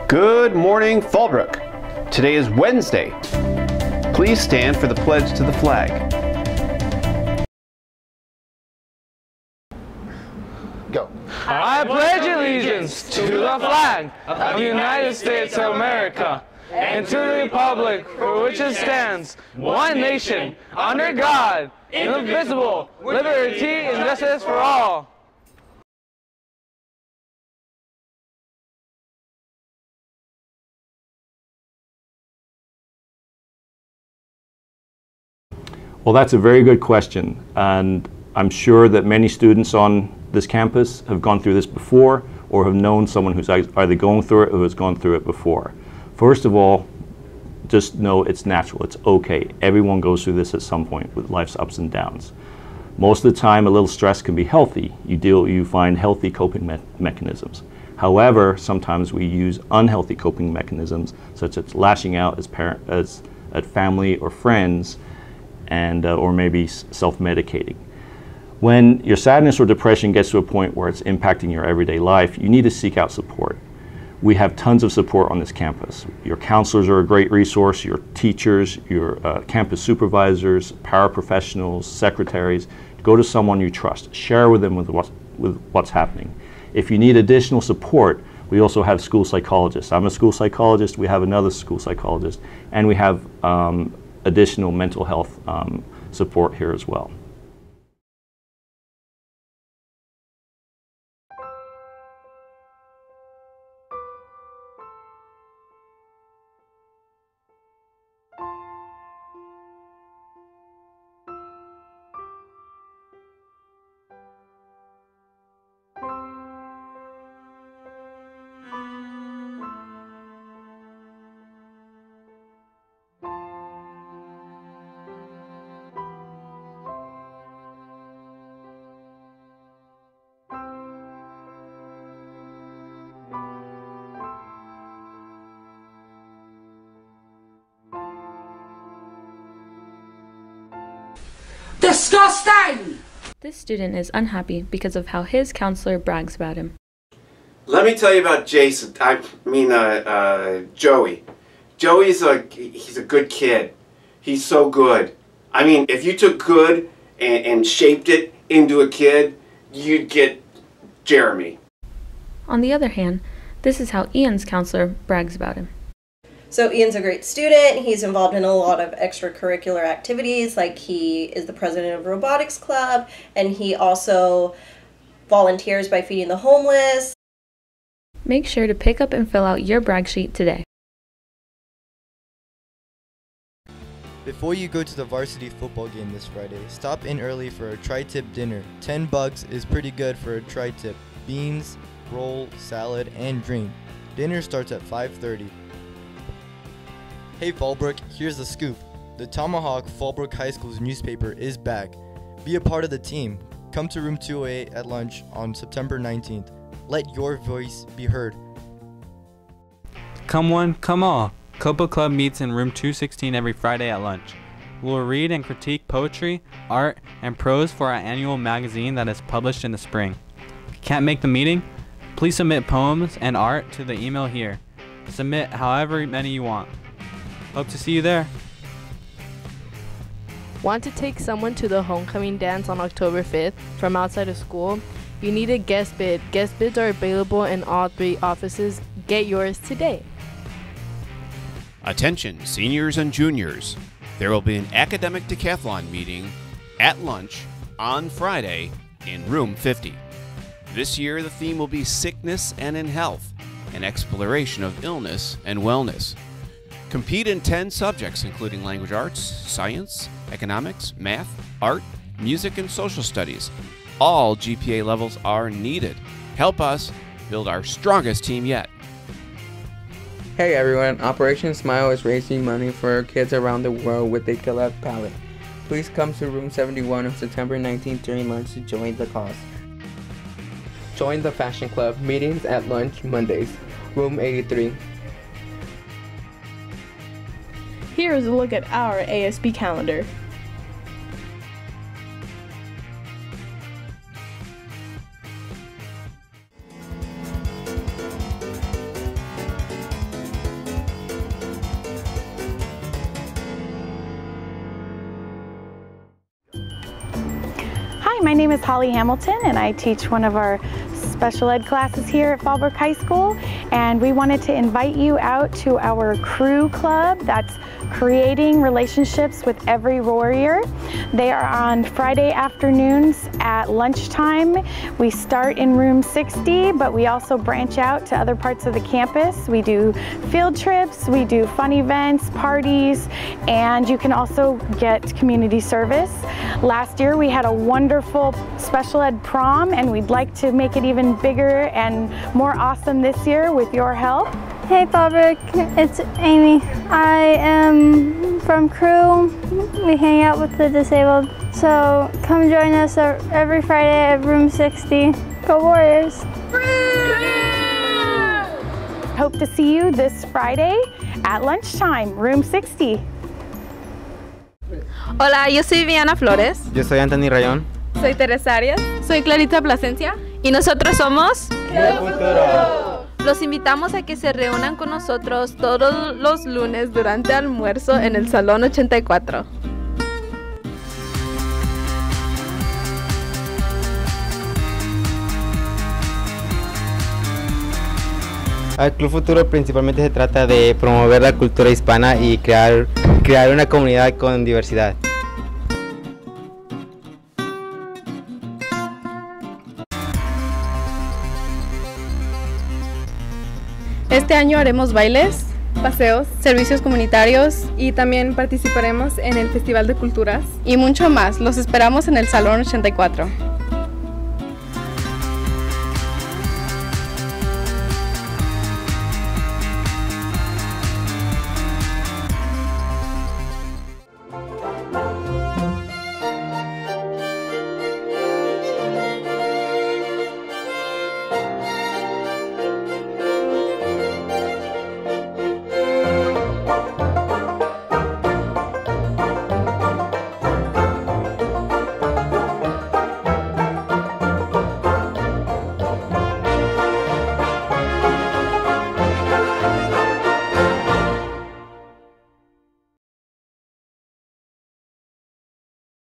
Good morning, Fallbrook. Today is Wednesday. Please stand for the pledge to the flag. Go. I pledge allegiance to the flag of the United States of America and to the republic for which it stands, one nation, under God, indivisible, with liberty and justice for all. Well, that's a very good question, and I'm sure that many students on this campus have gone through this before or have known someone who's either going through it or has gone through it before. First of all, just know it's natural, it's okay. Everyone goes through this at some point with life's ups and downs. Most of the time, a little stress can be healthy. You find healthy coping mechanisms. However, sometimes we use unhealthy coping mechanisms, such as lashing out at family or friends, and or maybe self-medicating. When your sadness or depression gets to a point where it's impacting your everyday life, you need to seek out support. We have tons of support on this campus. Your counselors are a great resource, your teachers, your campus supervisors, paraprofessionals, secretaries. Go to someone you trust. Share with them with what's happening. If you need additional support, we also have school psychologists. I'm a school psychologist, we have another school psychologist, and we have additional mental health support here as well. Disgusting! This student is unhappy because of how his counselor brags about him. Let me tell you about Jason. Joey. Joey's he's a good kid. He's so good. I mean, if you took good and shaped it into a kid, you'd get Jeremy. On the other hand, this is how Ian's counselor brags about him. So Ian's a great student. He's involved in a lot of extracurricular activities, like he is the president of robotics club, and he also volunteers by feeding the homeless. Make sure to pick up and fill out your brag sheet today. Before you go to the varsity football game this Friday, stop in early for a tri-tip dinner. $10 is pretty good for a tri-tip. Beans, roll, salad, and drink. Dinner starts at 5:30. Hey Fallbrook, here's the scoop. The Tomahawk Fallbrook High School's newspaper is back. Be a part of the team. Come to room 208 at lunch on September 19th. Let your voice be heard. Come one, come all. Copa Club meets in room 216 every Friday at lunch. We'll read and critique poetry, art, and prose for our annual magazine that is published in the spring. Can't make the meeting? Please submit poems and art to the email here. Submit however many you want. Hope to see you there. Want to take someone to the homecoming dance on October 5th from outside of school? You need a guest bid. Guest bids are available in all 3 offices. Get yours today. Attention, seniors and juniors. There will be an academic decathlon meeting at lunch on Friday in room 50. This year, the theme will be sickness and in health, an exploration of illness and wellness. Compete in 10 subjects, including language arts, science, economics, math, art, music, and social studies. All GPA levels are needed. Help us build our strongest team yet. Hey everyone, Operation Smile is raising money for kids around the world with a cleft palate. Please come to room 71 on September 19th during lunch to join the cause. Join the Fashion Club, meetings at lunch Mondays, room 83. Here is a look at our ASB calendar. my name is Holly Hamilton and I teach one of our special ed classes here at Fallbrook High School, and we wanted to invite you out to our crew club that's creating relationships with every warrior. They are on Friday afternoons at lunchtime. We start in room 60, but we also branch out to other parts of the campus. We do field trips, we do fun events, parties, and you can also get community service. Last year we had a wonderful special ed prom, and we'd like to make it even bigger and more awesome this year with your help. Hey Fallbrook, it's Amy. I am from Crew. We hang out with the disabled. So come join us every Friday at room 60. Go Warriors! Hope to see you this Friday at lunchtime, room 60. Hola, yo soy Viviana Flores. Yo soy Anthony Rayón. Soy Teresa Arias. Soy Clarita Plasencia. Y nosotros somos... ¡Qué futuro! Los invitamos a que se reúnan con nosotros todos los lunes durante almuerzo en el Salón 84. El Club Futuro principalmente se trata de promover la cultura hispana y crear una comunidad con diversidad. Este año haremos bailes, paseos, servicios comunitarios y también participaremos en el Festival de Culturas y mucho más. Los esperamos en el Salón 84.